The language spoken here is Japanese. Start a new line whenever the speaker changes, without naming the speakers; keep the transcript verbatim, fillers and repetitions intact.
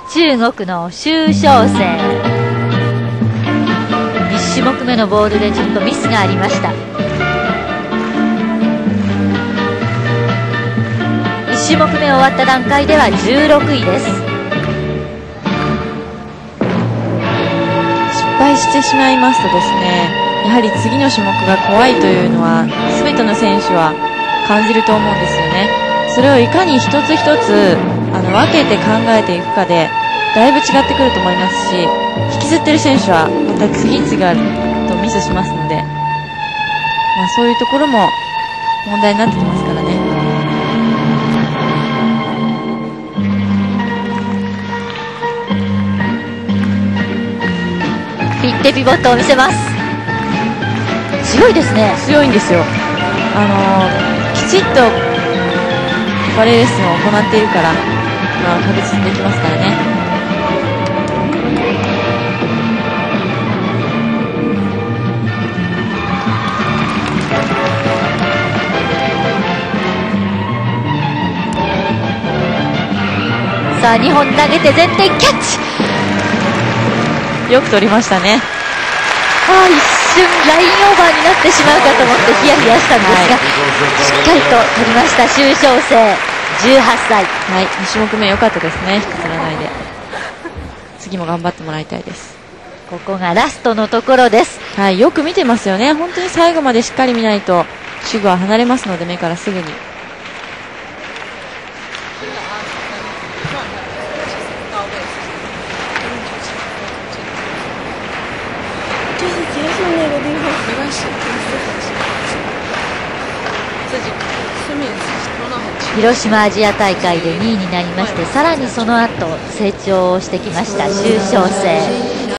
中国の周小生、いち種目目のボールでちょっとミスがありました。いち種目目終わった段階ではじゅうろくいです。
失敗してしまいますとですね、やはり次の種目が怖いというのは全ての選手は感じると思うんですよね。それをいかに一つ一つあの分けて考えていくかでだいぶ違ってくると思いますし、引きずってる選手はまた次々とミスしますので、まあ、そういうところも問題になってきますからね。
ピッテピボットを見せます。強いですね。
強いんですよ。あのー、きちっとバレエレッスンを行っているから、まあ、確実にできますからね。
さあにほん投げて前転キャッ
チ、よく取りましたね。
ああ、一瞬ラインオーバーになってしまうかと思ってヒヤヒヤしたんですが、はい、しっかりと取りました周小生じゅうはっさい。
はい、に種目目良かったですね。引きずらないで次も頑張ってもらいたいです。
ここがラストのところです。
はい、よく見てますよね。本当に最後までしっかり見ないと手具は離れますので、目からすぐに。
広島アジア大会でにいになりまして、さらにその後成長してきました周小生。